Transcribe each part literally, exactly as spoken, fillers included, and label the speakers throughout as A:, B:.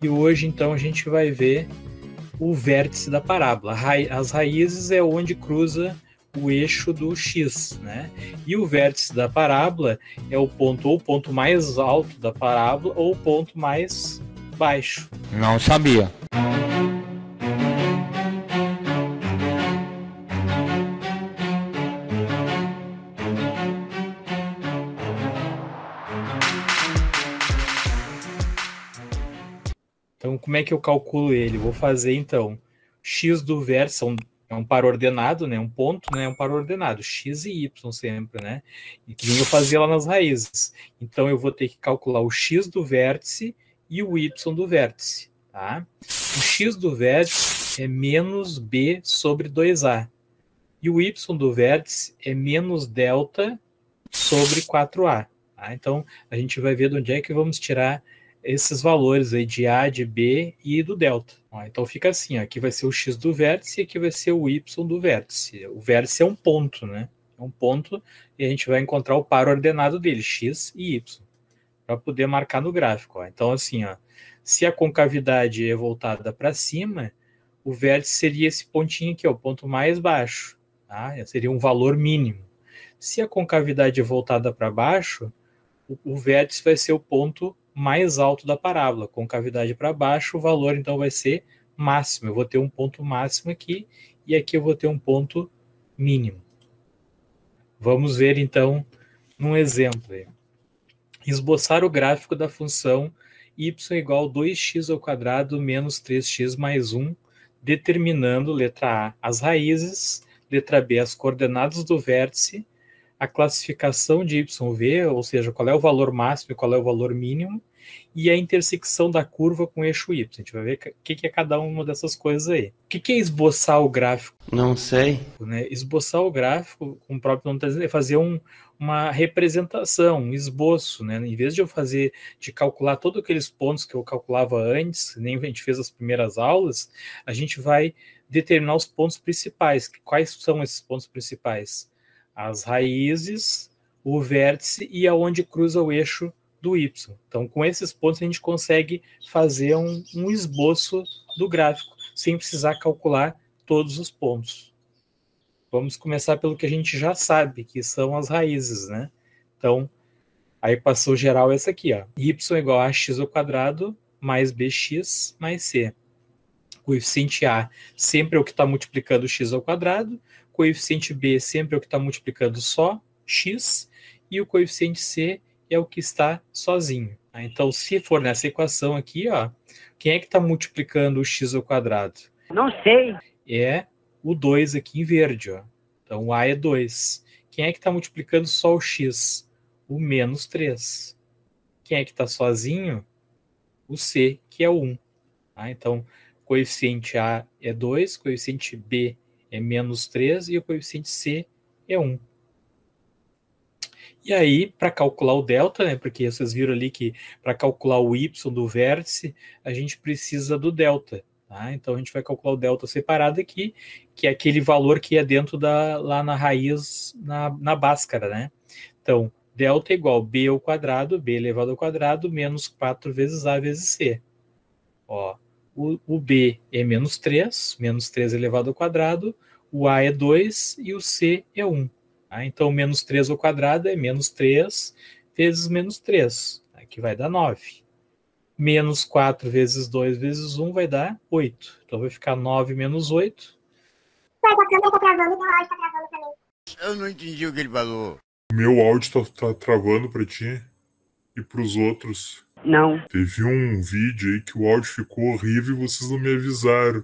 A: E hoje, então, a gente vai ver o vértice da parábola. As raízes é onde cruza o eixo do X, né? E o vértice da parábola é o ponto ou o ponto mais alto da parábola ou o ponto mais baixo.
B: Não sabia.
A: Então, como é que eu calculo ele? Vou fazer, então, x do vértice, é um par ordenado, né? Um ponto, né? Um par ordenado, x e y sempre, né? E que nem eu fazia lá nas raízes. Então, eu vou ter que calcular o x do vértice e o y do vértice, tá? O x do vértice é menos b sobre dois a. E o y do vértice é menos delta sobre quatro a. Tá? Então, a gente vai ver de onde é que vamos tirar esses valores aí de A, de B e do delta. Então fica assim, ó, aqui vai ser o x do vértice e aqui vai ser o y do vértice. O vértice é um ponto, né? É um ponto e a gente vai encontrar o par ordenado dele, x e y, para poder marcar no gráfico. Ó. Então assim, ó, se a concavidade é voltada para cima, o vértice seria esse pontinho aqui, ó, o ponto mais baixo. Tá? Seria um valor mínimo. Se a concavidade é voltada para baixo, o, o vértice vai ser o ponto mais alto da parábola. Concavidade para baixo, o valor então vai ser máximo. Eu vou ter um ponto máximo aqui e aqui eu vou ter um ponto mínimo. Vamos ver então num exemplo. Aí. Esboçar o gráfico da função y igual a dois x ao quadrado menos três x mais um, determinando, letra A, as raízes, letra B, as coordenadas do vértice, a classificação de Y V, ou seja, qual é o valor máximo e qual é o valor mínimo, e a intersecção da curva com o eixo Y. A gente vai ver o que é cada uma dessas coisas aí. O que é esboçar o gráfico?
B: Não sei.
A: Né? Esboçar o gráfico, como o próprio nome está dizendo, é fazer um, uma representação, um esboço. Né? Em vez de eu fazer, de calcular todos aqueles pontos que eu calculava antes, nem a gente fez as primeiras aulas, a gente vai determinar os pontos principais. Quais são esses pontos principais? As raízes, o vértice e aonde cruza o eixo do Y. Então, com esses pontos, a gente consegue fazer um, um esboço do gráfico, sem precisar calcular todos os pontos. Vamos começar pelo que a gente já sabe, que são as raízes, né? Então, a equação geral é essa aqui, ó. Y igual a x ao quadrado mais bx mais c. Coeficiente A sempre é o que está multiplicando x ao quadrado, coeficiente B sempre é o que está multiplicando só x, e o coeficiente C é o que está sozinho. Então, se for nessa equação aqui, ó, quem é que está multiplicando o x ao quadrado?
C: Não sei.
A: É o dois aqui em verde. Ó. Então, o A é dois. Quem é que está multiplicando só o x? O menos três. Quem é que está sozinho? O C, que é o um. Tá? Então, coeficiente A é dois, coeficiente B é menos três e o coeficiente C é um. E aí, para calcular o delta, né, porque vocês viram ali que para calcular o y do vértice, a gente precisa do delta. Tá? Então, a gente vai calcular o delta separado aqui, que é aquele valor que é dentro da, lá na raiz, na, na báscara. Né? Então, delta é igual a b ao quadrado, b elevado ao quadrado, menos quatro vezes a vezes c. Ó, o, o b é menos três, menos três elevado ao quadrado, o a é dois e o c é um. Tá? Então, menos três ao quadrado é menos três vezes menos três, que vai dar nove. Menos quatro vezes dois vezes um vai dar oito. Então, vai ficar nove menos oito.
D: Mas a câmera tá travando, meu áudio tá travando também.
B: Eu não entendi o que ele falou.
E: Meu áudio tá, tá travando pra ti e pros outros.
C: Não.
E: Teve um vídeo aí que o áudio ficou horrível e vocês não me avisaram.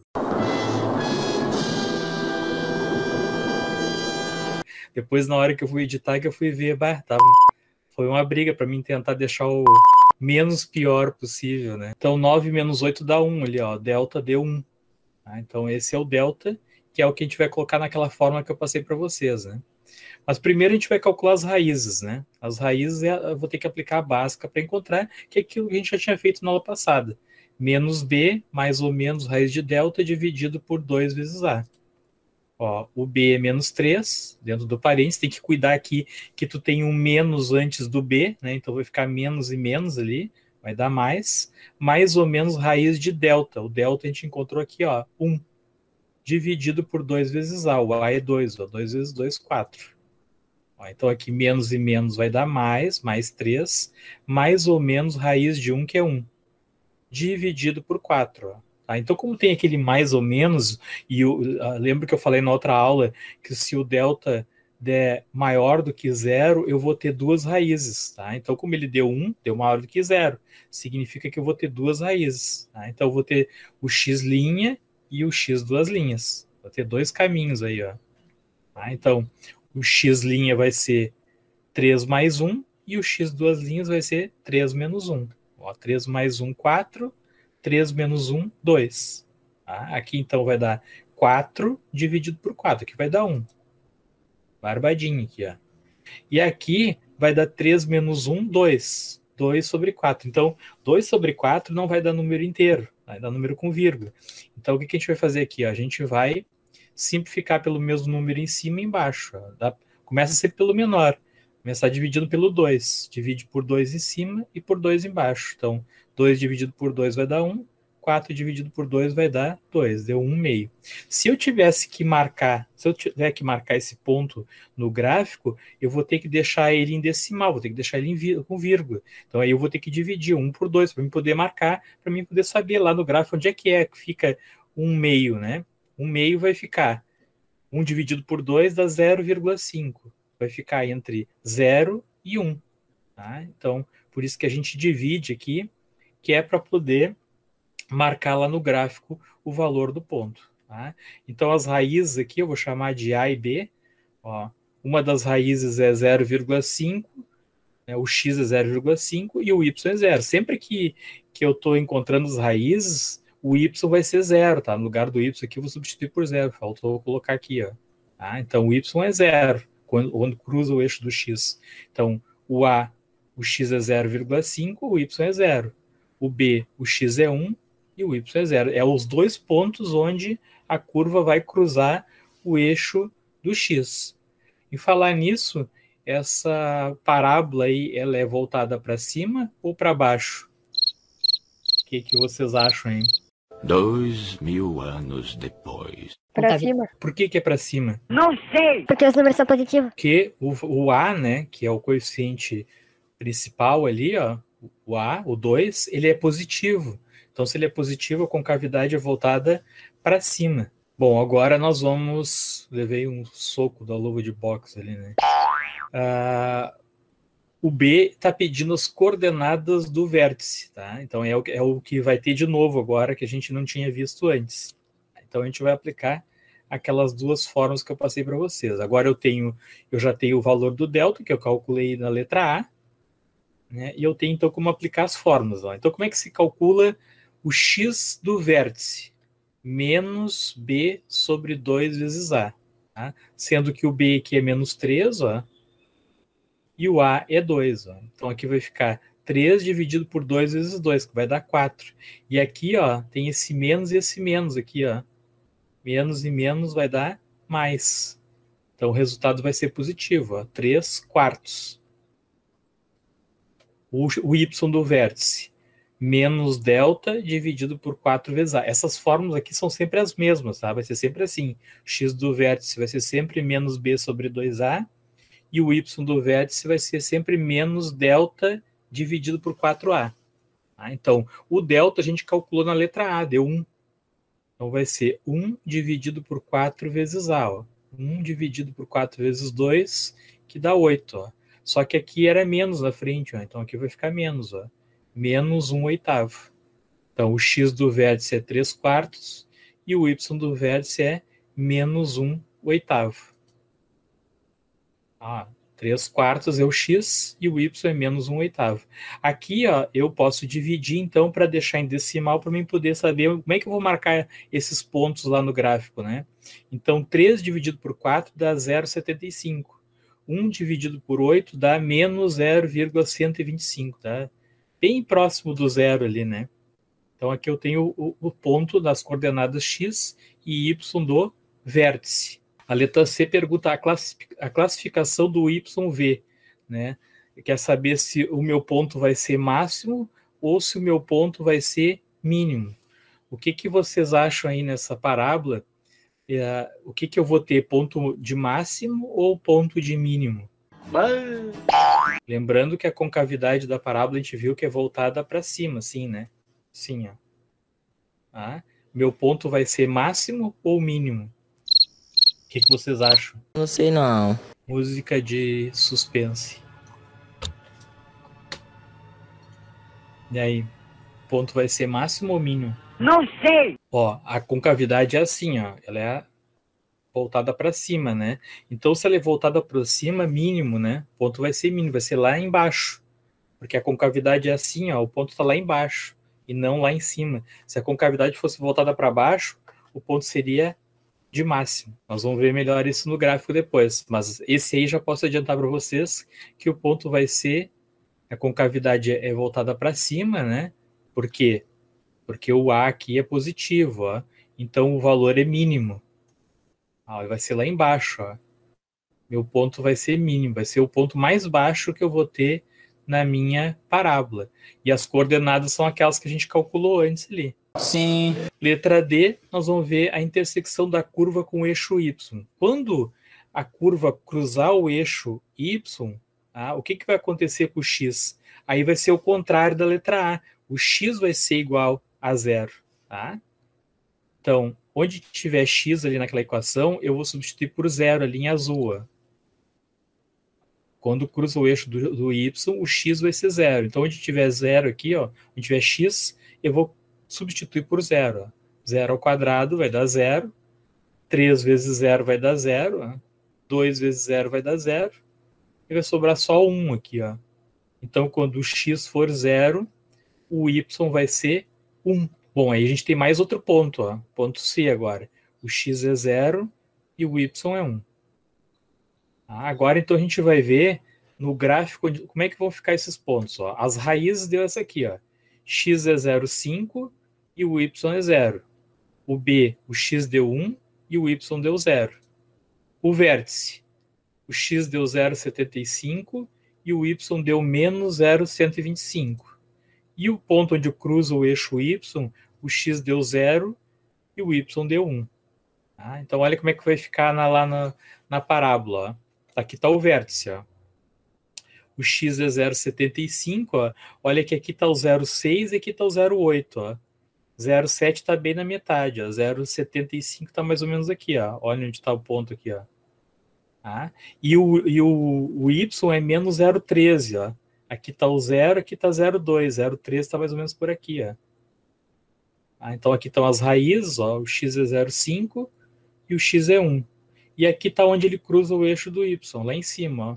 A: Depois, na hora que eu fui editar, que eu fui ver, bah, tava... foi uma briga para mim tentar deixar o menos pior possível, né? Então, nove menos oito dá um ali, ó. Delta deu um. Tá? Então, esse é o delta, que é o que a gente vai colocar naquela fórmula que eu passei para vocês, né? Mas primeiro a gente vai calcular as raízes, né? As raízes eu vou ter que aplicar a básica para encontrar, que é aquilo que a gente já tinha feito na aula passada. Menos b, mais ou menos raiz de delta, dividido por dois vezes a. Ó, o b é menos três, dentro do parênteses, tem que cuidar aqui que tu tem um menos antes do b, né? Então vai ficar menos e menos ali, vai dar mais, mais ou menos raiz de delta. O delta a gente encontrou aqui, ó, um, dividido por dois vezes A. O A é dois, ó, dois vezes dois, quatro. Ó, então aqui menos e menos vai dar mais, mais três, mais ou menos raiz de um, que é um, dividido por quatro, ó. Tá? Então, como tem aquele mais ou menos, e eu, uh, lembro que eu falei na outra aula que se o delta der maior do que zero, eu vou ter duas raízes. Tá? Então, como ele deu um, deu maior do que zero, significa que eu vou ter duas raízes. Tá? Então, eu vou ter o x' e o x duas linhas. Vou ter dois caminhos aí. Ó. Tá? Então, o x' vai ser três mais um, e o x duas linhas vai ser três menos um. Ó, três mais um, quatro. três menos um, dois. Tá? Aqui, então, vai dar quatro dividido por quatro. Aqui vai dar um. Barbadinho aqui, ó. E aqui vai dar três menos um, dois. dois sobre quatro. Então, dois sobre quatro não vai dar número inteiro. Vai dar número com vírgula. Então, o que a gente vai fazer aqui? Ó? A gente vai simplificar pelo mesmo número em cima e embaixo. Ó. Dá, começa a ser pelo menor. Começar dividindo pelo dois. Divide por dois em cima e por dois embaixo. Então, dois dividido por dois vai dar um. quatro dividido por dois vai dar dois. Deu um meio. Se eu tivesse que marcar, se eu tiver que marcar esse ponto no gráfico, eu vou ter que deixar ele em decimal, vou ter que deixar ele em com vírgula. Então, aí eu vou ter que dividir um por dois para mim poder marcar, para mim poder saber lá no gráfico onde é que é que fica um meio, né? Um meio vai ficar um dividido por dois dá zero vírgula cinco. Vai ficar entre zero e um. Tá? Então, por isso que a gente divide aqui, que é para poder marcar lá no gráfico o valor do ponto. Tá? Então, as raízes aqui eu vou chamar de A e B. Ó, uma das raízes é zero vírgula cinco, né, o x é zero vírgula cinco e o y é zero. Sempre que, que eu estou encontrando as raízes, o y vai ser zero. Tá? No lugar do y aqui eu vou substituir por zero. Faltou colocar aqui. Ó. Tá? Então, o y é zero. Quando, quando cruza o eixo do x. Então, o A, o x é zero vírgula cinco, o y é zero. O B, o x é um e o y é zero. É os dois pontos onde a curva vai cruzar o eixo do x. E falar nisso, essa parábola aí, ela é voltada para cima ou para baixo? O que, que vocês acham, hein?
C: Dois mil anos depois.
F: Pra cima.
A: Por que, que é para cima?
B: Não sei!
F: Porque os números são positivos.
A: Porque o, o A, né, que é o coeficiente principal ali, ó, o A, o dois, ele é positivo. Então, se ele é positivo, a concavidade é voltada para cima. Bom, agora nós vamos... Levei um soco da luva de boxe ali, né? Ah, o B está pedindo as coordenadas do vértice, tá? Então, é o, é o que vai ter de novo agora, que a gente não tinha visto antes. Então, a gente vai aplicar aquelas duas formas que eu passei para vocês. Agora eu tenho, eu já tenho o valor do delta, que eu calculei na letra A, né? E eu tenho, então, como aplicar as fórmulas. Ó. Então, como é que se calcula o x do vértice? Menos B sobre dois vezes A. Tá? Sendo que o B aqui é menos três, ó, e o A é dois. Ó. Então, aqui vai ficar três dividido por dois vezes dois, que vai dar quatro. E aqui, ó, tem esse menos e esse menos aqui, ó. Menos e menos vai dar mais. Então, o resultado vai ser positivo, ó, três quartos. O, o y do vértice, menos delta dividido por quatro vezes A. Essas fórmulas aqui são sempre as mesmas, tá? Vai ser sempre assim. X do vértice vai ser sempre menos B sobre dois A, e o y do vértice vai ser sempre menos delta dividido por quatro A. Tá? Então, o delta a gente calculou na letra A, deu um. Então, vai ser um dividido por quatro vezes A. Ó. um dividido por quatro vezes dois, que dá oito. Ó. Só que aqui era menos na frente, ó. Então aqui vai ficar menos. Ó. Menos um oitavo. Então, o x do vértice é três quartos e o y do vértice é menos um oitavo. Ah, três quartos é o x e o y é menos um oitavo. Aqui, ó, eu posso dividir, então, para deixar em decimal, para mim poder saber como é que eu vou marcar esses pontos lá no gráfico, né? Então, três dividido por quatro dá zero vírgula setenta e cinco. um dividido por oito dá menos zero vírgula cento e vinte e cinco, tá? Bem próximo do zero ali, né? Então, aqui eu tenho o, o ponto das coordenadas x e y do vértice. A letra C pergunta a, classific, a classificação do Y V, né? Quer saber se o meu ponto vai ser máximo ou se o meu ponto vai ser mínimo. O que, que vocês acham aí nessa parábola? É, o que, que eu vou ter? Ponto de máximo ou ponto de mínimo? Lembrando que a concavidade da parábola a gente viu que é voltada para cima, assim, né? Sim, ó. Ah, meu ponto vai ser máximo ou mínimo? O que, que vocês acham?
F: Não sei não.
A: Música de suspense. E aí? Ponto vai ser máximo ou mínimo?
B: Não sei!
A: Ó, a concavidade é assim, ó. Ela é voltada para cima, né? Então, se ela é voltada para cima, mínimo, né? O ponto vai ser mínimo, vai ser lá embaixo. Porque a concavidade é assim, ó. O ponto está lá embaixo e não lá em cima. Se a concavidade fosse voltada para baixo, o ponto seria de máximo. Nós vamos ver melhor isso no gráfico depois. Mas esse aí já posso adiantar para vocês que o ponto vai ser... A concavidade é voltada para cima, né? Por quê? Porque o A aqui é positivo, ó. Então o valor é mínimo. Ó, vai ser lá embaixo, ó. Meu ponto vai ser mínimo, vai ser o ponto mais baixo que eu vou ter na minha parábola. E as coordenadas são aquelas que a gente calculou antes ali.
F: Sim.
A: Letra D, nós vamos ver a intersecção da curva com o eixo Y. Quando a curva cruzar o eixo Y, ah, o que, que vai acontecer com o X? Aí vai ser o contrário da letra A. O X vai ser igual a zero. Tá? Então, onde tiver X ali naquela equação, eu vou substituir por zero ali em azul. Ó. Quando cruza o eixo do, do Y, o X vai ser zero. Então, onde tiver zero aqui, ó, onde tiver X, eu vou substituir por zero. Ó. Zero ao quadrado vai dar zero. três vezes zero vai dar zero. Ó. dois vezes zero vai dar zero. E vai sobrar só um aqui, ó. Então, quando o X for zero, o Y vai ser um. Bom, aí a gente tem mais outro ponto, ó. Ponto C agora. O X é zero e o Y é um. Ah, agora, então, a gente vai ver no gráfico como é que vão ficar esses pontos. Ó. As raízes deu essa aqui, ó. X é zero vírgula cinco e o Y é zero. O B, o X deu um e o Y deu zero. O vértice. O X deu zero vírgula setenta e cinco e o Y deu menos zero vírgula cento e vinte e cinco. E o ponto onde cruza o eixo Y, o X deu zero e o Y deu um. Ah, então, olha como é que vai ficar na, lá na, na parábola. Ó. Aqui está o vértice. Ó. O X é zero vírgula setenta e cinco. Ó. Olha que aqui está o zero vírgula seis e aqui está o zero vírgula oito. Ó. zero vírgula sete está bem na metade. Ó. zero vírgula setenta e cinco está mais ou menos aqui. Ó. Olha onde está o ponto aqui. Ó. Ah, e o, e o, o Y é menos zero vírgula treze. Ó. Aqui está o zero, aqui está zero vírgula dois. zero vírgula treze está mais ou menos por aqui. Ó. Ah, então aqui estão as raízes. Ó. O X é zero vírgula cinco e o X é um. E aqui está onde ele cruza o eixo do Y, lá em cima. Ó.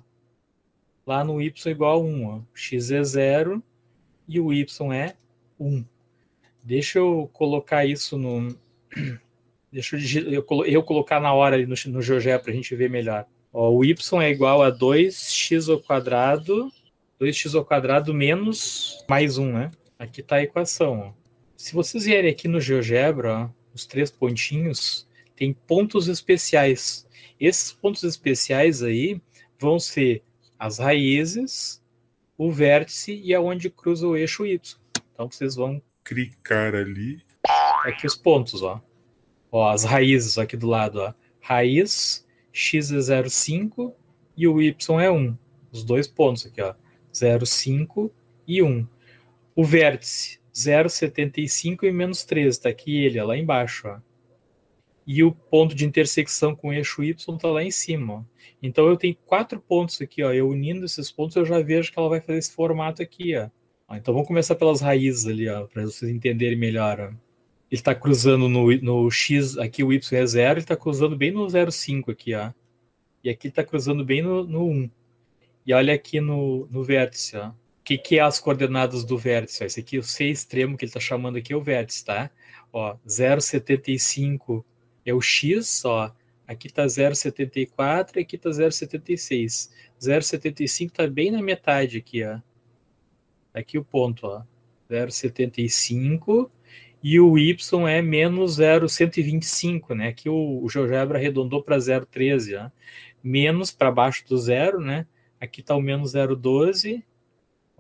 A: Lá no Y igual a um. Ó. O X é zero e o Y é um. Deixa eu colocar isso no... Deixa eu, eu, eu colocar na hora ali no, no GeoGebra para a gente ver melhor. Ó, o Y é igual a dois x ao quadrado, dois x ao quadrado menos mais um, né? Aqui está a equação. Ó. Se vocês vierem aqui no GeoGebra, ó, os três pontinhos, tem pontos especiais. Esses pontos especiais aí vão ser as raízes, o vértice e aonde cruza o eixo Y. Então vocês vão
E: clicar ali.
A: Aqui os pontos, ó. Ó, as raízes aqui do lado, ó. Raiz, x é zero vírgula cinco e o y é um. Os dois pontos aqui, ó. zero vírgula cinco e um. O vértice, zero vírgula setenta e cinco e menos treze. Tá aqui ele, ó, lá embaixo, ó. E o ponto de intersecção com o eixo y tá lá em cima, ó. Então eu tenho quatro pontos aqui, ó. Eu unindo esses pontos, eu já vejo que ela vai fazer esse formato aqui, ó. Ó, então vamos começar pelas raízes ali, ó, para vocês entenderem melhor, ó. Ele está cruzando no, no X, aqui o Y é zero, ele está cruzando bem no zero vírgula cinco aqui, ó. E aqui está cruzando bem no, no um. E olha aqui no, no vértice, ó. O que, que é as coordenadas do vértice? Ó, esse aqui, o C extremo que ele está chamando aqui é o vértice, tá? Ó, zero vírgula setenta e cinco é o X, ó. Aqui está zero vírgula setenta e quatro e aqui está zero vírgula setenta e seis. zero vírgula setenta e cinco está bem na metade aqui, ó. Aqui o ponto, ó. zero vírgula setenta e cinco... E o y é menos zero vírgula cento e vinte e cinco, né? Aqui o, o GeoGebra arredondou para zero vírgula treze, ó. Menos para baixo do zero, né? Aqui está o menos zero vírgula doze,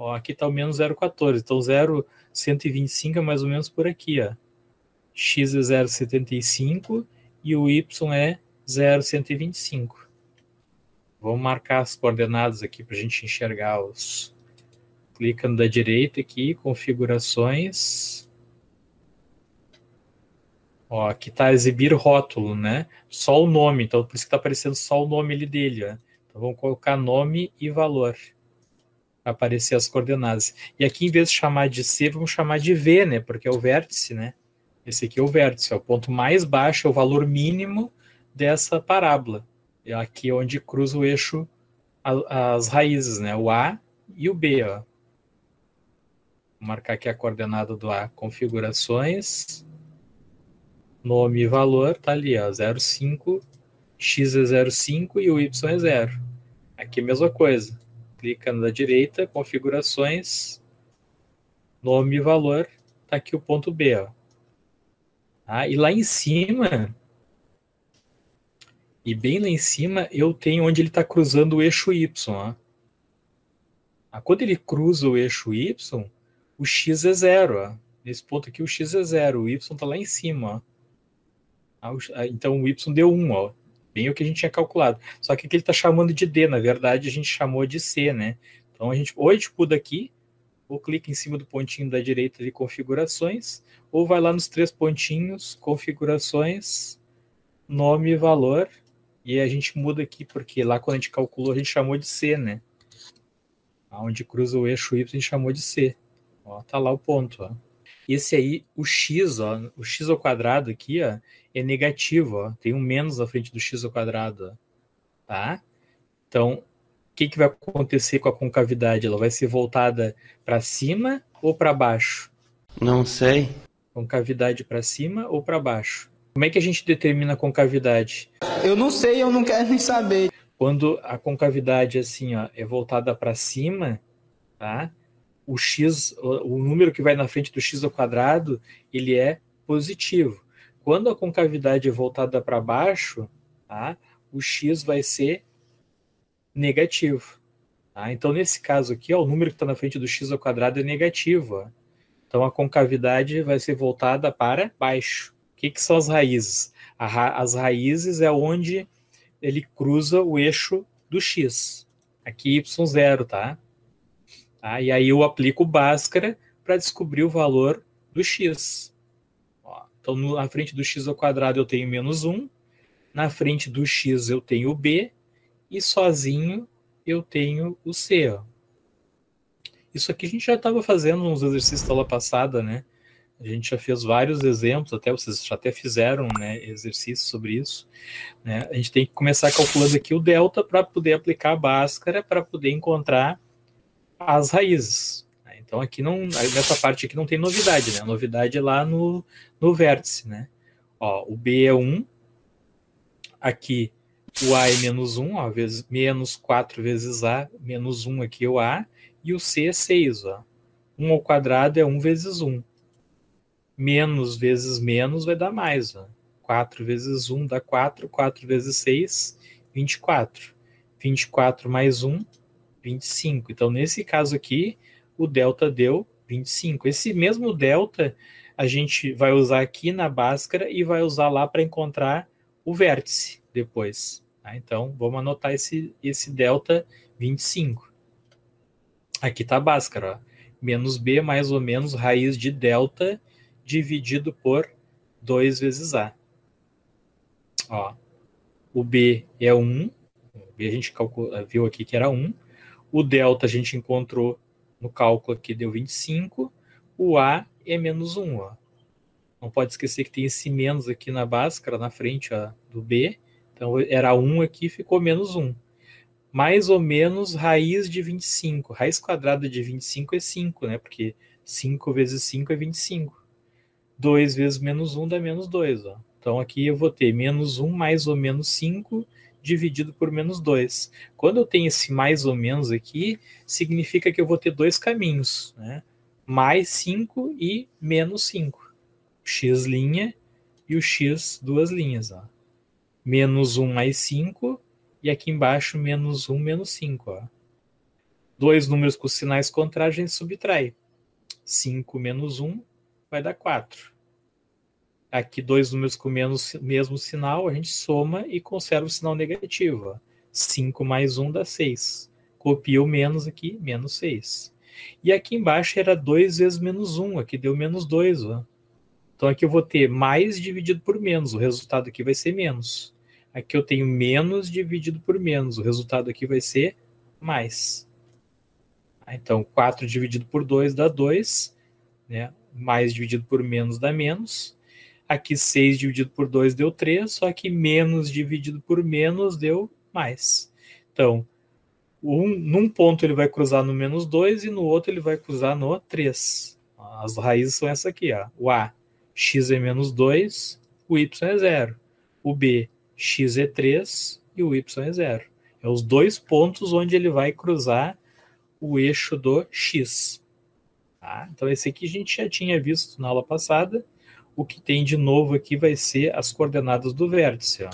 A: Ó, aqui está o menos zero vírgula quatorze. Então, zero, cento e vinte e cinco é mais ou menos por aqui. Ó. X é zero vírgula setenta e cinco e o Y é zero vírgula cento e vinte e cinco. Vamos marcar as coordenadas aqui para a gente enxergar os... Clicando da direita aqui, configurações. Ó, aqui está exibir rótulo, né? Só o nome, então por isso que está aparecendo só o nome ali dele. Ó. Então vamos colocar nome e valor para aparecer as coordenadas. E aqui, em vez de chamar de C, vamos chamar de V, né? Porque é o vértice, né? Esse aqui é o vértice, é o ponto mais baixo, é o valor mínimo dessa parábola. É aqui onde cruza o eixo, a, as raízes, né? O A e o B, ó. Vou marcar aqui a coordenada do A, configurações, nome e valor, tá ali, ó, zero vírgula cinco, X é zero vírgula cinco e o Y é zero. Aqui a mesma coisa. Clica na direita, configurações, nome e valor, tá aqui o ponto B, ó. Ah, e lá em cima, e bem lá em cima, eu tenho onde ele está cruzando o eixo Y, ó. Ah, quando ele cruza o eixo Y, o X é zero, ó. Nesse ponto aqui o X é zero, o Y está lá em cima, ó. Ah, então o Y deu um, ó. Bem o que a gente tinha calculado. Só que aqui ele está chamando de D, na verdade a gente chamou de C, né? Então a gente, ou a gente muda aqui, ou clica em cima do pontinho da direita de configurações, ou vai lá nos três pontinhos, configurações, nome e valor, e a gente muda aqui, porque lá quando a gente calculou a gente chamou de C, né? Onde cruza o eixo Y a gente chamou de C. Ó, tá lá o ponto, ó. Esse aí, o X, ó, o X ao quadrado aqui, ó, é negativo, ó. Tem um menos à frente do X ao quadrado, ó. Tá? Então, o que, que vai acontecer com a concavidade? Ela vai ser voltada para cima ou para baixo?
B: Não sei.
A: Concavidade para cima ou para baixo? Como é que a gente determina a concavidade?
F: Eu não sei, eu não quero nem saber.
A: Quando a concavidade assim, ó, é voltada para cima, tá? O x, o número que vai na frente do x ao quadrado, ele é positivo. Quando a concavidade é voltada para baixo, tá? O x vai ser negativo. Tá? Então, nesse caso aqui, ó, o número que está na frente do x ao quadrado é negativo. Ó. Então, a concavidade vai ser voltada para baixo. O que, que são as raízes? A ra as raízes é onde ele cruza o eixo do x. Aqui, y zero, tá? Tá? E aí eu aplico Bhaskara para descobrir o valor do x. Ó, então, no, na frente do x ao quadrado eu tenho menos um, na frente do x eu tenho o b, e sozinho eu tenho o c. Ó. Isso aqui a gente já estava fazendo nos exercícios da aula passada, né? A gente já fez vários exemplos, até vocês já até fizeram, né, exercícios sobre isso. Né? A gente tem que começar calculando aqui o delta para poder aplicar a Bhaskara, para poder encontrar as raízes. Então aqui não, nessa parte aqui não tem novidade, né? A novidade é lá no, no vértice, né? Ó, o B é um, aqui o A é menos um, ó, vezes, menos quatro vezes A, menos um aqui é o A, e o C é seis, ó. um ao quadrado é um vezes um. Menos vezes menos vai dar mais, ó. quatro vezes um dá quatro, quatro vezes seis, vinte e quatro. vinte e quatro mais um, vinte e cinco. Então, nesse caso aqui, o delta deu vinte e cinco. Esse mesmo delta a gente vai usar aqui na Bhaskara e vai usar lá para encontrar o vértice depois. Tá? Então, vamos anotar esse, esse delta vinte e cinco. Aqui está a Bhaskara. Ó. Menos B mais ou menos raiz de delta dividido por dois vezes A. Ó, o B é um. O B a gente calcula, viu aqui que era um. O delta a gente encontrou no cálculo aqui, deu vinte e cinco. O A é menos um. Ó. Não pode esquecer que tem esse menos aqui na Bhaskara, na frente ó, do B. Então era um aqui, ficou menos um. Mais ou menos raiz de vinte e cinco. Raiz quadrada de vinte e cinco é cinco, né? Porque cinco vezes cinco é vinte e cinco. dois vezes menos um dá menos dois. Ó. Então aqui eu vou ter menos um mais ou menos cinco dividido por menos dois. Quando eu tenho esse mais ou menos aqui, significa que eu vou ter dois caminhos, né? Mais cinco e menos cinco. X' e o x duas linhas. Ó. Menos um mais cinco e aqui embaixo menos um menos cinco. Ó. Dois números com sinais contrários a gente subtrai. cinco menos um vai dar quatro. Aqui, dois números com menos, mesmo sinal, a gente soma e conserva o sinal negativo. Ó. cinco mais um dá seis. Copia o menos aqui, menos seis. E aqui embaixo era dois vezes menos um, aqui deu menos dois. Ó. Então aqui eu vou ter mais dividido por menos, o resultado aqui vai ser menos. Aqui eu tenho menos dividido por menos, o resultado aqui vai ser mais. Então quatro dividido por dois dá dois, né? Mais dividido por menos dá menos. Aqui seis dividido por dois deu três, só que menos dividido por menos deu mais. Então, um, num ponto ele vai cruzar no menos dois e no outro ele vai cruzar no três. As raízes são essa aqui, ó. O A, x é menos dois, o y é zero. O B, x é três e o y é zero. É os dois pontos onde ele vai cruzar o eixo do x. Tá? Então esse aqui a gente já tinha visto na aula passada. O que tem de novo aqui vai ser as coordenadas do vértice. Ó.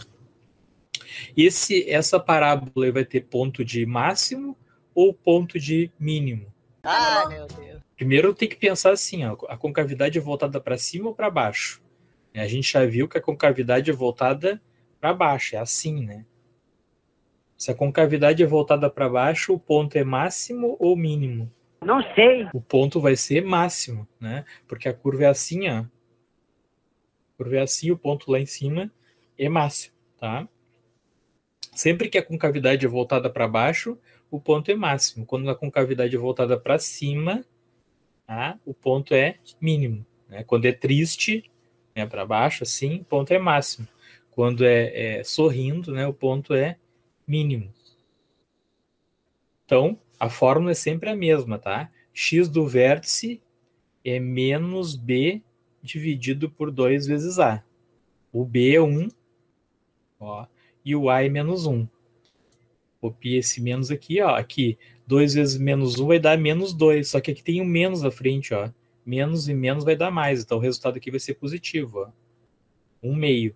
A: Esse, essa parábola vai ter ponto de máximo ou ponto de mínimo?
G: Ah, meu Deus.
A: Primeiro tem que pensar assim, ó, a concavidade é voltada para cima ou para baixo? A gente já viu que a concavidade é voltada para baixo, é assim, né? Se a concavidade é voltada para baixo, o ponto é máximo ou mínimo?
G: Não sei.
A: O ponto vai ser máximo, né? Porque a curva é assim, ó. A curva é assim, o ponto lá em cima é máximo, tá? Sempre que a concavidade é voltada para baixo, o ponto é máximo. Quando a concavidade é voltada para cima, tá? O ponto é mínimo. Né? Quando é triste, né, para baixo, assim, o ponto é máximo. Quando é, é sorrindo, né, o ponto é mínimo. Então, a fórmula é sempre a mesma, tá? X do vértice é menos B dividido por dois vezes A. O B é um, ó, e o A é menos um. Copia esse menos aqui, ó. Aqui, dois vezes menos um vai dar menos dois, só que aqui tem um menos à frente, ó. Menos e menos vai dar mais, então o resultado aqui vai ser positivo, ó. um meio.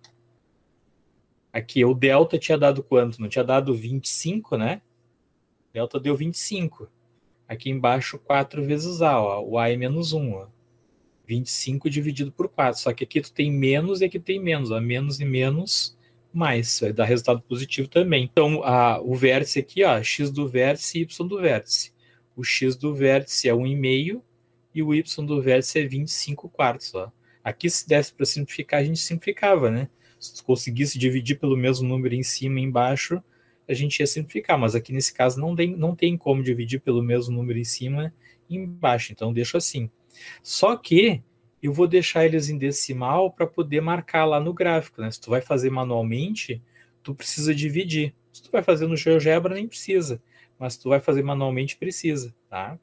A: Aqui, o delta tinha dado quanto? Não tinha dado vinte e cinco, né? Delta deu vinte e cinco. Aqui embaixo, quatro vezes A, ó. O A é menos um, ó. vinte e cinco dividido por quatro. Só que aqui tu tem menos e aqui tem menos, ó. Menos e menos, mais. Vai dar resultado positivo também. Então, a, o vértice aqui, ó. X do vértice e Y do vértice. O X do vértice é um vírgula cinco e o Y do vértice é vinte e cinco quartos, ó. Aqui, se desse para simplificar, a gente simplificava, né? Se conseguisse dividir pelo mesmo número em cima e embaixo, a gente ia simplificar, mas aqui nesse caso não tem, não tem como dividir pelo mesmo número em cima e embaixo, então deixo assim. Só que eu vou deixar eles em decimal para poder marcar lá no gráfico, né? Se tu vai fazer manualmente, tu precisa dividir. Se tu vai fazer no GeoGebra, nem precisa, mas se tu vai fazer manualmente, precisa, tá?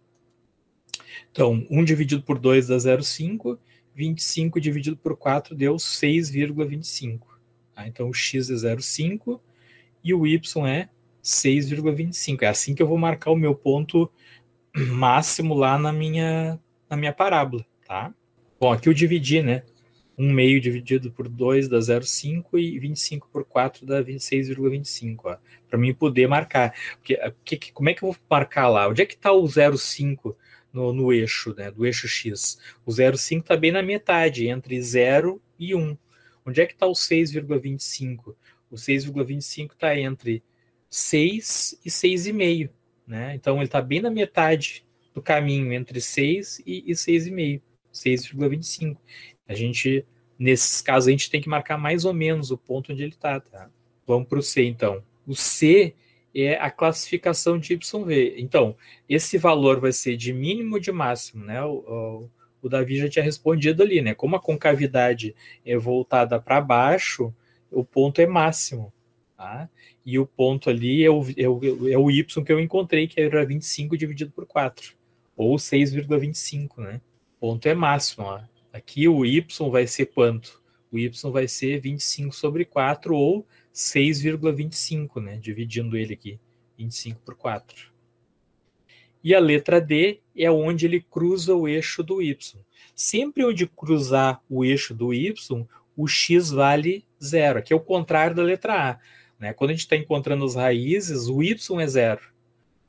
A: Então, um dividido por dois dá zero vírgula cinco, vinte e cinco dividido por quatro deu seis vírgula vinte e cinco. Tá? Então, o x é zero vírgula cinco e o y é seis vírgula vinte e cinco. É assim que eu vou marcar o meu ponto máximo lá na minha, na minha parábola. Tá? Bom, aqui eu dividi, né? um meio dividido por dois dá zero vírgula cinco e vinte e cinco por quatro dá vinte e seis vírgula vinte e cinco. Para mim poder marcar. Porque, que, como é que eu vou marcar lá? Onde é que está o zero vírgula cinco no, no eixo, né? Do eixo X? O zero vírgula cinco está bem na metade, entre zero e um. Onde é que está o seis vírgula vinte e cinco? O seis vírgula vinte e cinco está entre seis e seis vírgula cinco. Né? Então ele está bem na metade do caminho, entre seis e seis vírgula cinco. seis vírgula vinte e cinco. A gente, nesses casos, a gente tem que marcar mais ou menos o ponto onde ele está. Tá? Vamos para o C, então. O C é a classificação de Y V. Então, esse valor vai ser de mínimo ou de máximo, né? O, o, o Davi já tinha respondido ali, né? Como a concavidade é voltada para baixo, o ponto é máximo, tá? E o ponto ali é o, é, o, é o Y que eu encontrei, que era vinte e cinco dividido por quatro, ou seis vírgula vinte e cinco, né? O ponto é máximo, ó. Aqui o Y vai ser quanto? O Y vai ser vinte e cinco sobre quatro, ou seis vírgula vinte e cinco, né? Dividindo ele aqui, vinte e cinco por quatro. E a letra D é onde ele cruza o eixo do Y. Sempre onde cruzar o eixo do Y, o X vale zero. Aqui é o contrário da letra A. Né? Quando a gente está encontrando as raízes, o Y é zero.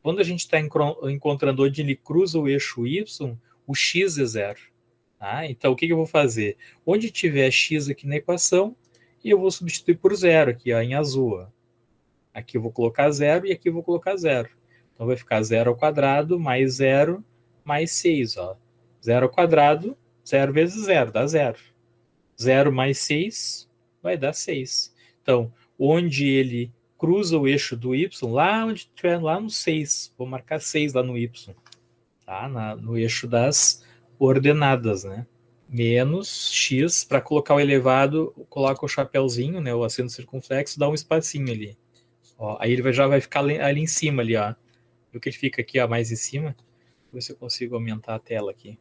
A: Quando a gente está encontrando onde ele cruza o eixo Y, o x é zero. Tá? Então, o que, que eu vou fazer? Onde tiver x aqui na equação, eu vou substituir por zero aqui, ó, em azul. Ó. Aqui eu vou colocar zero e aqui eu vou colocar zero. Então, vai ficar zero ao quadrado mais zero mais seis. Ó. zero ao quadrado, zero vezes zero, dá zero. zero mais seis vai dar seis. Então, onde ele cruza o eixo do Y, lá onde tiver, lá no seis. Vou marcar seis lá no Y. Tá? Na, no eixo das ordenadas, né? Menos x, para colocar o elevado, coloca o chapéuzinho, né? O acento circunflexo, dá um espacinho ali. Ó, aí ele vai, já vai ficar ali, ali em cima, ali, ó. Viu que ele fica aqui, ó, mais em cima? Vou ver se eu consigo aumentar a tela aqui.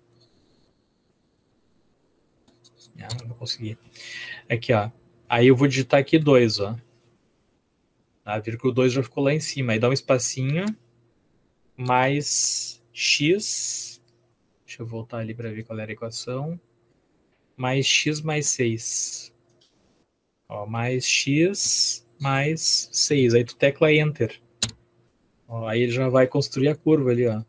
A: Ah, não vou conseguir. Aqui, ó. Aí eu vou digitar aqui dois, ó. Tá? Viram que o dois já ficou lá em cima. Aí dá um espacinho. Mais x. Deixa eu voltar ali para ver qual era a equação. Mais x mais seis. Ó, mais x mais seis. Aí tu tecla Enter. Ó, aí ele já vai construir a curva ali, ó.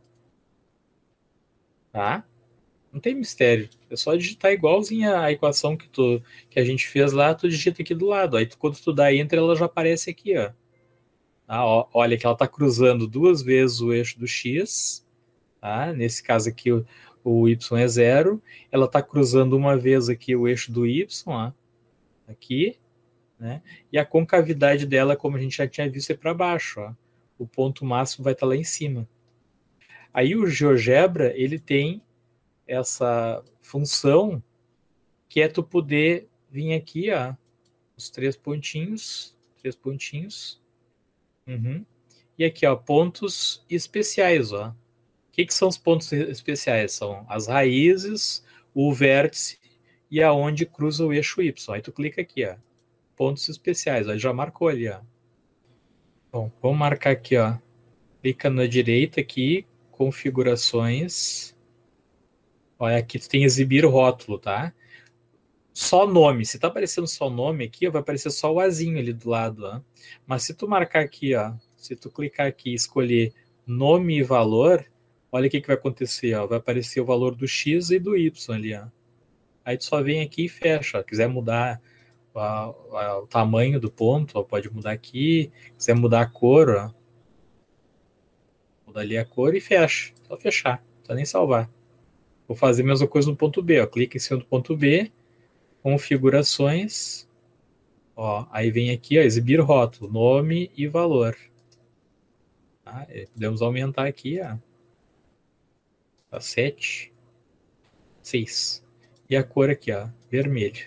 A: Tá? Não tem mistério. É só digitar igualzinho a equação que, tu, que a gente fez lá, tu digita aqui do lado. Aí tu, quando tu dá Enter, ela já aparece aqui, ó. Tá? Ó, olha que ela está cruzando duas vezes o eixo do x. Tá? Nesse caso aqui, o, o y é zero. Ela está cruzando uma vez aqui o eixo do y, ó. Aqui. Né? E a concavidade dela, como a gente já tinha visto, é para baixo. Ó. O ponto máximo vai estar lá em cima. Aí o GeoGebra, ele tem essa função que é tu poder vir aqui, ó, os três pontinhos, três pontinhos, uhum. E aqui, ó, pontos especiais, ó. O que, que são os pontos especiais? São as raízes, o vértice e aonde cruza o eixo Y. Aí tu clica aqui, ó, pontos especiais, ó, já marcou ali, ó. Bom, vamos marcar aqui, ó. Clica na direita aqui, configurações. Olha, aqui tu tem exibir rótulo, tá? Só nome. Se tá aparecendo só nome aqui, ó, vai aparecer só o azinho ali do lado, ó. Mas se tu marcar aqui, ó, se tu clicar aqui e escolher nome e valor, olha o que, que vai acontecer, ó. Vai aparecer o valor do X e do Y ali, ó. Aí tu só vem aqui e fecha, ó. Quiser mudar ó, ó, o tamanho do ponto, ó, pode mudar aqui. Quiser mudar a cor, ó. Muda ali a cor e fecha. Só fechar, não precisa nem salvar. Vou fazer a mesma coisa no ponto B, ó. Clica em cima do ponto B, configurações, ó, aí vem aqui, ó, exibir rótulo, nome e valor. Tá? Podemos aumentar aqui, ó, tá sete, seis. E a cor aqui, ó, vermelho.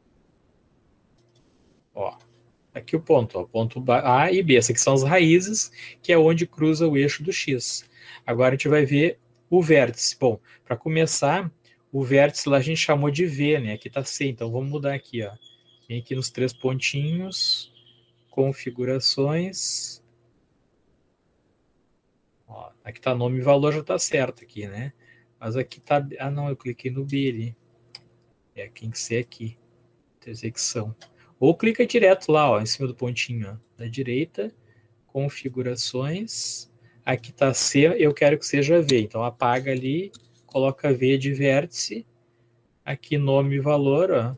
A: Ó, aqui o ponto, ó, ponto A e B. Essas aqui são as raízes, que é onde cruza o eixo do X. Agora a gente vai ver o vértice. Bom, para começar, o vértice lá a gente chamou de V, né? Aqui tá C, então vamos mudar aqui, ó. Vem aqui nos três pontinhos, configurações. Ó, aqui tá nome e valor, já tá certo aqui, né? Mas aqui tá... Ah, não, eu cliquei no B ali. É, tem que ser aqui. Intersecção. Ou clica direto lá, ó, em cima do pontinho, ó, da direita, configurações. Aqui tá C, eu quero que seja V. Então apaga ali, coloca V de vértice. Aqui nome e valor, ó.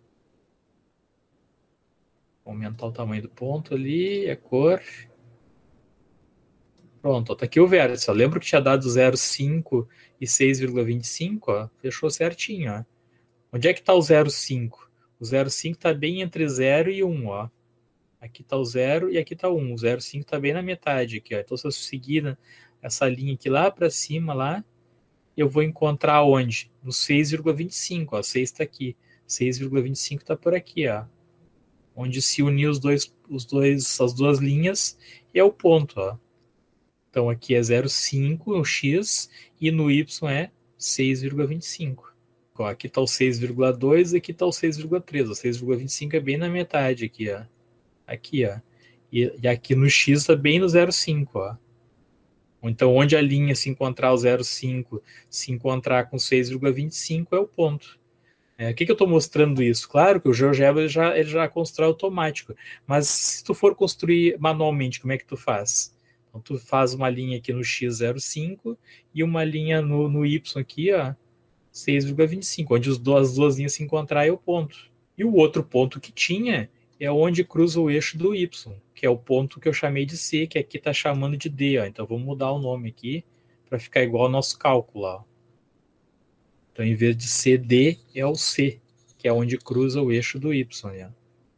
A: Vou aumentar o tamanho do ponto ali, a cor. Pronto, ó, tá aqui o vértice. Ó. Lembra que tinha dado zero vírgula cinco e seis vírgula vinte e cinco? Ó? Fechou certinho, ó. Onde é que tá o zero vírgula cinco? O zero vírgula cinco tá bem entre zero e um, ó. Aqui está o zero e aqui está o um. O zero vírgula cinco está bem na metade aqui, ó. Então, se eu seguir essa linha aqui lá para cima, lá, eu vou encontrar onde? No seis vírgula vinte e cinco, ó. seis está aqui. seis vírgula vinte e cinco está por aqui, ó. Onde se unir os dois, os dois, as duas linhas é o ponto, ó. Então, aqui é zero vírgula cinco, o X, e no Y é seis vírgula vinte e cinco. Ó, aqui está o seis vírgula dois e aqui está o seis vírgula três. O seis vírgula vinte e cinco é bem na metade aqui, ó. Aqui, ó. E, e aqui no X está bem no zero vírgula cinco, ó. Então, onde a linha se encontrar o zero vírgula cinco, se encontrar com seis vírgula vinte e cinco é o ponto. É, o que, que eu estou mostrando isso? Claro que o GeoGebra ele já, ele já constrói automático. Mas se tu for construir manualmente, como é que tu faz? Então, Então, tu faz uma linha aqui no x zero vírgula cinco e uma linha no, no y aqui, ó, seis vírgula vinte e cinco, onde os do, as duas linhas se encontrarem é o ponto. E o outro ponto que tinha é onde cruza o eixo do y, que é o ponto que eu chamei de C, que aqui está chamando de D. Ó. Então, vamos mudar o nome aqui para ficar igual ao nosso cálculo. Ó. Então, em vez de C D, é o C, que é onde cruza o eixo do y. Ó.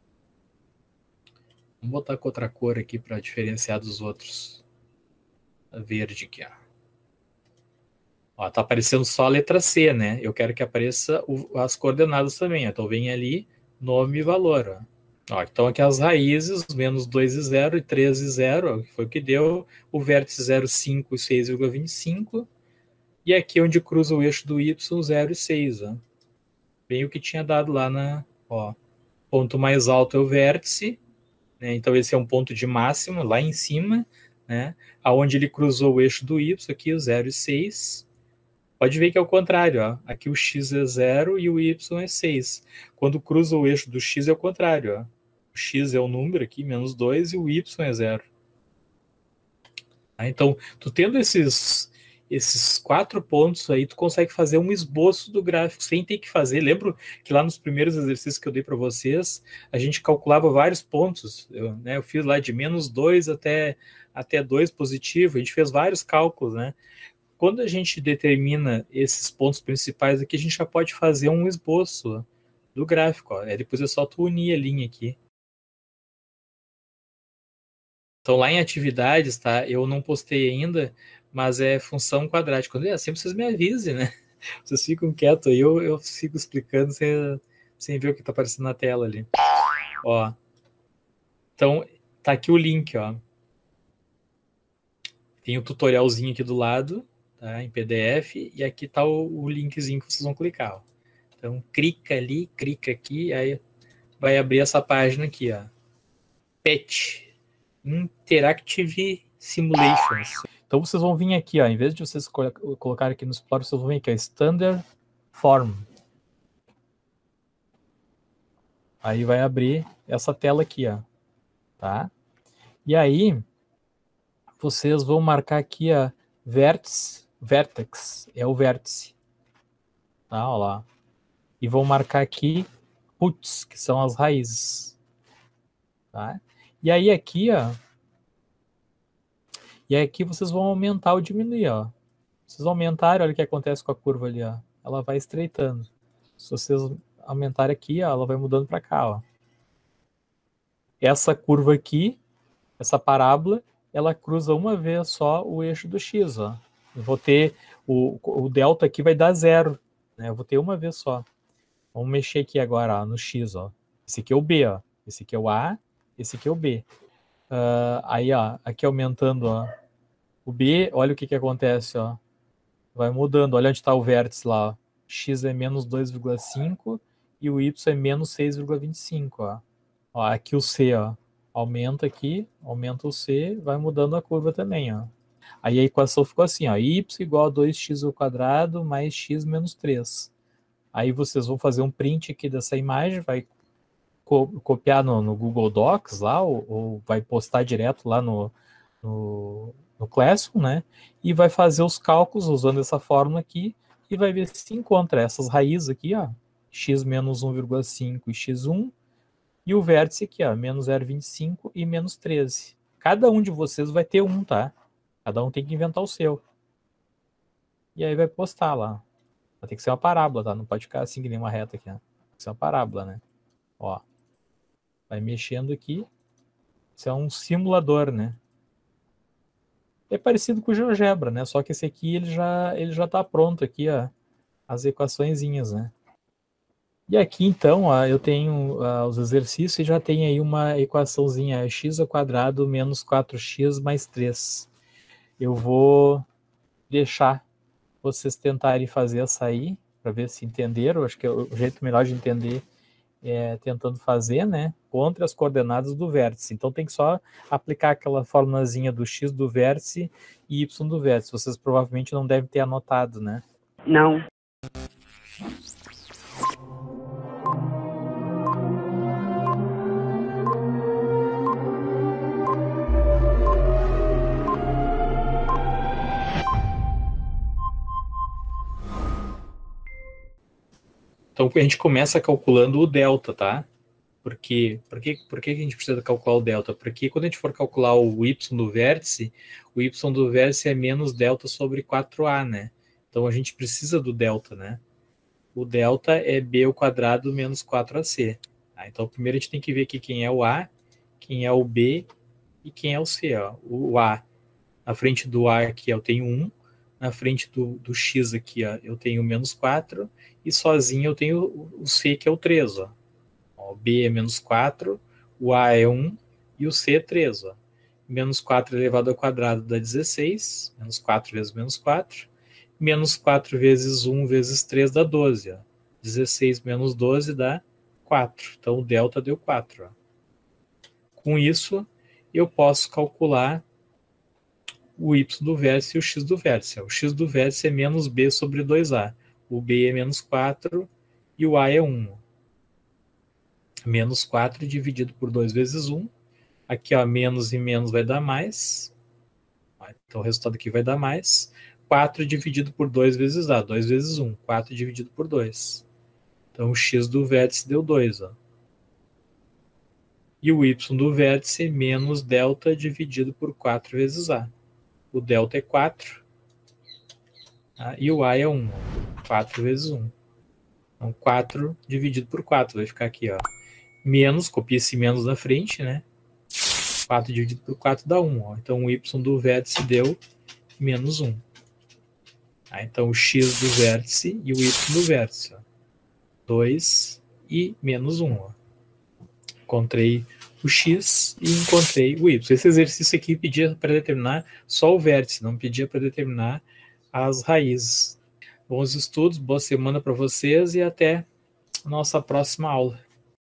A: Vamos botar com outra cor aqui para diferenciar dos outros. A verde aqui, ó. Ó, tá aparecendo só a letra C, né? Eu quero que apareça o, as coordenadas também. Ó. Então, vem ali nome e valor. Ó. Ó, então, aqui as raízes, menos dois e zero e três e zero, ó, que foi o que deu. O vértice zero vírgula cinco e seis vírgula vinte e cinco. E aqui onde cruza o eixo do y, zero e seis. Ó. Bem o que tinha dado lá na... Ó. Ponto mais alto é o vértice. Né? Então, esse é um ponto de máximo, lá em cima. Né? Aonde ele cruzou o eixo do y, aqui o zero e seis. Pode ver que é o contrário, ó. Aqui o x é zero e o y é seis. Quando cruza o eixo do x é o contrário, ó. O x é o número aqui, menos dois, e o y é zero. Ah, então, tu tendo esses, esses quatro pontos aí, tu consegue fazer um esboço do gráfico, sem ter que fazer. Lembro que lá nos primeiros exercícios que eu dei para vocês, a gente calculava vários pontos. Eu, né, eu fiz lá de menos dois até, até dois positivo, a gente fez vários cálculos, né? Quando a gente determina esses pontos principais aqui, a gente já pode fazer um esboço do gráfico. Ó. Depois é só tu unir a linha aqui. Então, lá em atividades, tá? Eu não postei ainda, mas é função quadrática. É, sempre vocês me avisem, né? Vocês ficam quietos aí, eu, eu fico explicando sem, sem ver o que está aparecendo na tela ali. Ó. Então, tá aqui o link, ó. Tem o tutorialzinho aqui do lado. Tá, em P D F, e aqui está o, o linkzinho que vocês vão clicar. Ó. Então, clica ali, clica aqui, aí vai abrir essa página aqui, ó. P E T, Interactive Simulations. Então, vocês vão vir aqui, ó, em vez de vocês colo colocarem aqui no Explorer, vocês vão vir aqui, ó, Standard Form. Aí vai abrir essa tela aqui, ó. Tá? E aí, vocês vão marcar aqui, ó, vértice, vertex, é o vértice. Tá, ó lá. E vou marcar aqui roots, que são as raízes. Tá? E aí aqui, ó. E aí aqui vocês vão aumentar ou diminuir, ó. Vocês aumentarem, olha o que acontece com a curva ali, ó. Ela vai estreitando. Se vocês aumentarem aqui, ó, ela vai mudando para cá, ó. Essa curva aqui, essa parábola, ela cruza uma vez só o eixo do x, ó. Eu vou ter, o, o delta aqui vai dar zero, né? Eu vou ter uma vez só. Vamos mexer aqui agora, ó, no x, ó. Esse aqui é o B, ó. Esse aqui é o A, esse aqui é o B. Uh, aí, ó, aqui aumentando, ó, o B, olha o que que acontece, ó. Vai mudando, olha onde está o vértice lá, ó. X é menos dois vírgula cinco e o Y é menos seis vírgula vinte e cinco, ó. Ó. Aqui o C, ó. Aumenta aqui, aumenta o C, vai mudando a curva também, ó. Aí a equação ficou assim, ó, y igual a dois x ao quadrado mais x menos três. Aí vocês vão fazer um print aqui dessa imagem, vai co copiar no, no Google Docs lá, ou, ou vai postar direto lá no, no, no Classroom, né? E vai fazer os cálculos usando essa fórmula aqui, e vai ver se encontra essas raízes aqui, ó, x menos um vírgula cinco e x um, e o vértice aqui, ó, menos zero vírgula vinte e cinco e menos treze. Cada um de vocês vai ter um, tá? Cada um tem que inventar o seu. E aí vai postar lá. Vai ter que ser uma parábola, tá? Não pode ficar assim que nem uma reta aqui, ó. Tem que ser uma parábola, né? Ó. Vai mexendo aqui. Isso é um simulador, né? É parecido com o GeoGebra, né? Só que esse aqui, ele já, ele já tá pronto aqui, ó. As equaçõezinhas, né? E aqui, então, ó, eu tenho uh, os exercícios e já tem aí uma equaçãozinha, x ao quadrado menos quatro x mais três. Eu vou deixar vocês tentarem fazer essa aí, para ver se entenderam. Acho que é o jeito melhor de entender é tentando fazer, né, contra as coordenadas do vértice. Então tem que só aplicar aquela formulazinha do x do vértice e y do vértice. Vocês provavelmente não devem ter anotado, né?
G: Não.
A: Então a gente começa calculando o delta, tá? Por quê? Por que, por que a gente precisa calcular o delta? Porque quando a gente for calcular o y do vértice, o y do vértice é menos delta sobre quatro a, né? Então a gente precisa do delta, né? O delta é b ao quadrado menos quatro a c. Tá? Então primeiro a gente tem que ver aqui quem é o a, quem é o b e quem é o c. Ó. O a, na frente do a aqui eu tenho um, na frente do, do x aqui ó, eu tenho menos quatro, e sozinho eu tenho o c que é o três. Ó. Ó, o b é menos quatro, o a é um e o c é três. Ó. Menos quatro elevado ao quadrado dá dezesseis, menos quatro vezes menos quatro, menos quatro vezes um vezes três dá doze. Ó. dezesseis menos doze dá quatro. Então o delta deu quatro. Ó. Com isso, eu posso calcular o y do vértice e o x do vértice. O x do vértice é menos b sobre dois a. O b é menos quatro e o a é um. Menos quatro dividido por dois vezes um. Aqui, ó, menos e menos vai dar mais. Então o resultado aqui vai dar mais. quatro dividido por dois vezes a. dois vezes um. quatro dividido por dois. Então o x do vértice deu dois. Ó. E o y do vértice menos delta dividido por quatro vezes a. O delta é quatro. Tá? E o a é um. quatro vezes um. Então quatro dividido por quatro. Vai ficar aqui, ó. Menos, copia esse menos na frente, né? quatro dividido por quatro dá um. Ó. Então o y do vértice deu menos um. Tá? Então o x do vértice e o y do vértice. Ó. dois e menos um. Ó. Encontrei o x e encontrei o y. Esse exercício aqui pedia para determinar só o vértice, não pedia para determinar as raízes. Bons estudos, boa semana para vocês e até a nossa próxima aula.